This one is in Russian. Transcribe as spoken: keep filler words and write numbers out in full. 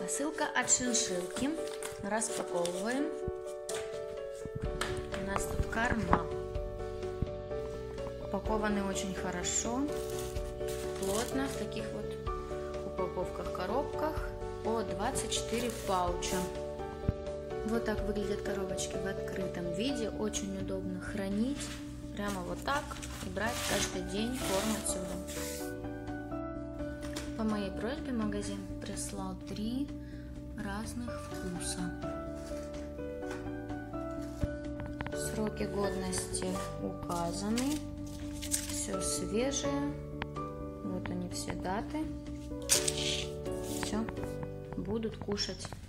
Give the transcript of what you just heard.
Посылка от шиншиллки. Распаковываем. У нас тут корма. Упакованы очень хорошо, плотно, в таких вот упаковках, коробках по двадцать четыре пауча. Вот так выглядят коробочки в открытом виде. Очень удобно хранить. Прямо вот так и брать каждый день корм отсюда. По моей просьбе магазин прислал три разных вкуса. Сроки годности указаны. Все свежее. Вот они все даты. Все, будут кушать.